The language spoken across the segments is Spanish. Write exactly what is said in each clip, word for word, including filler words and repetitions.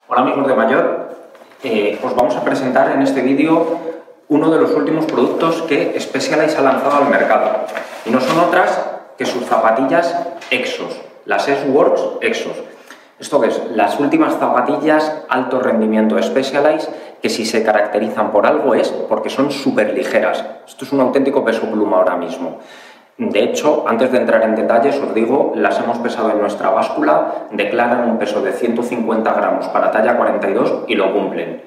Hola amigos de Mayor, eh, os vamos a presentar en este vídeo uno de los últimos productos que Specialized ha lanzado al mercado y no son otras que sus zapatillas Exos, las S-Works Exos. Esto que es, las últimas zapatillas alto rendimiento de Specialized, que si se caracterizan por algo es porque son súper ligeras. Esto es un auténtico peso pluma ahora mismo. De hecho, antes de entrar en detalles, os digo, las hemos pesado en nuestra báscula, declaran un peso de ciento cincuenta gramos para talla cuarenta y dos y lo cumplen.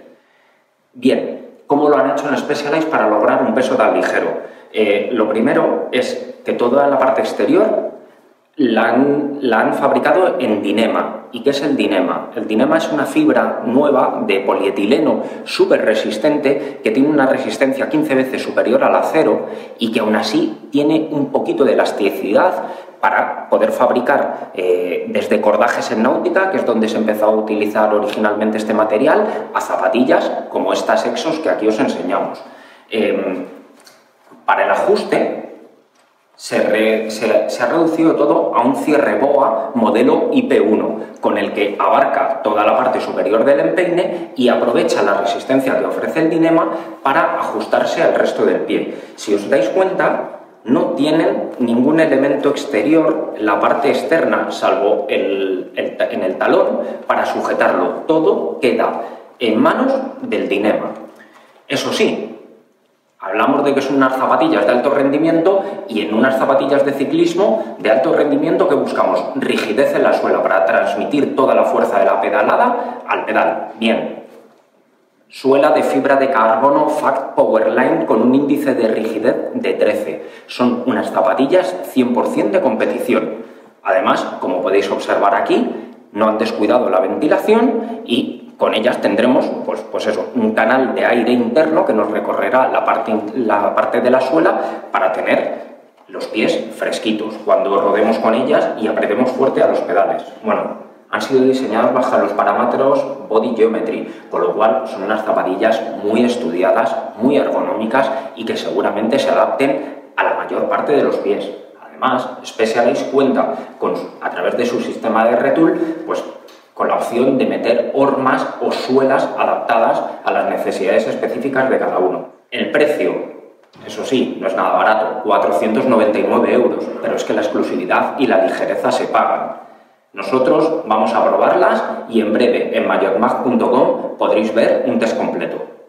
Bien, ¿cómo lo han hecho en Specialized para lograr un peso tan ligero? Eh, lo primero es que toda la parte exterior la han, la han fabricado en Dyneema. ¿Y qué es el Dyneema? El Dyneema es una fibra nueva de polietileno súper resistente que tiene una resistencia quince veces superior al acero y que aún así tiene un poquito de elasticidad para poder fabricar eh, desde cordajes en náutica, que es donde se empezó a utilizar originalmente este material, a zapatillas como estas Exos que aquí os enseñamos. Eh, para el ajuste Se, re, se, se ha reducido todo a un cierre boa modelo I P uno, con el que abarca toda la parte superior del empeine y aprovecha la resistencia que ofrece el Dyneema para ajustarse al resto del pie. Si os dais cuenta, no tienen ningún elemento exterior en la parte externa, salvo el, el, en el talón, para sujetarlo. Todo queda en manos del Dyneema. Eso sí, hablamos de que son unas zapatillas de alto rendimiento y en unas zapatillas de ciclismo de alto rendimiento que buscamos rigidez en la suela para transmitir toda la fuerza de la pedalada al pedal. Bien, suela de fibra de carbono Fact Powerline con un índice de rigidez de trece. Son unas zapatillas cien por cien de competición. Además, como podéis observar aquí, no han descuidado la ventilación y con ellas tendremos pues, pues eso, un canal de aire interno que nos recorrerá la parte, la parte de la suela para tener los pies fresquitos cuando rodemos con ellas y apretemos fuerte a los pedales. Bueno, han sido diseñadas bajo los parámetros Body Geometry, con lo cual son unas zapatillas muy estudiadas, muy ergonómicas y que seguramente se adapten a la mayor parte de los pies. Además, Specialized cuenta con, a través de su sistema de retool, pues con la opción de meter hormas o suelas adaptadas a las necesidades específicas de cada uno. El precio, eso sí, no es nada barato, cuatrocientos noventa y nueve euros, pero es que la exclusividad y la ligereza se pagan. Nosotros vamos a probarlas y en breve en mayormag punto com podréis ver un test completo.